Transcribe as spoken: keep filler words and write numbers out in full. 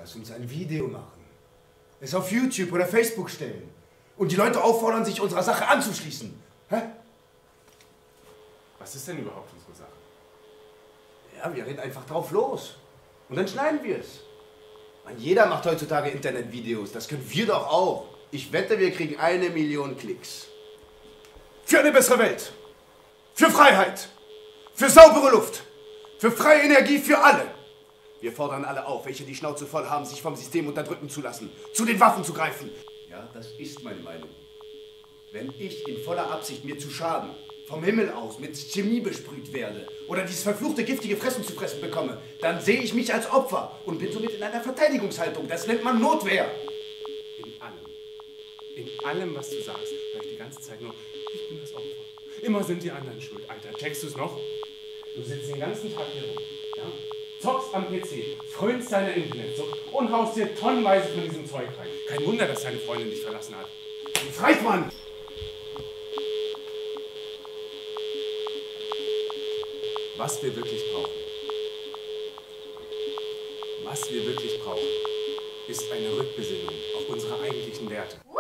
Lass uns ein Video machen. Es auf YouTube oder Facebook stellen. Und die Leute auffordern, sich unserer Sache anzuschließen. Hä? Was ist denn überhaupt unsere Sache? Ja, wir reden einfach drauf los. Und dann schneiden wir es. Man, jeder macht heutzutage Internetvideos. Das können wir doch auch. Ich wette, wir kriegen eine Million Klicks. Für eine bessere Welt. Für Freiheit. Für saubere Luft. Für freie Energie für alle. Wir fordern alle auf, welche die Schnauze voll haben, sich vom System unterdrücken zu lassen, zu den Waffen zu greifen. Ja, das ist meine Meinung. Wenn ich in voller Absicht, mir zu schaden, vom Himmel aus mit Chemie besprüht werde oder dieses verfluchte giftige Fressen zu fressen bekomme, dann sehe ich mich als Opfer und bin somit in einer Verteidigungshaltung. Das nennt man Notwehr. In allem. In allem, was du sagst, höre ich die ganze Zeit nur, ich bin das Opfer. Immer sind die anderen schuld, Alter. Checkst du es noch? Du sitzt den ganzen Tag hier rum, ja? Zockst am P C, frönst deine Internetsucht und haust dir tonnenweise von diesem Zeug rein. Kein Wunder, dass deine Freundin dich verlassen hat. Jetzt reicht, Mann! Was wir wirklich brauchen, was wir wirklich brauchen, ist eine Rückbesinnung auf unsere eigentlichen Werte.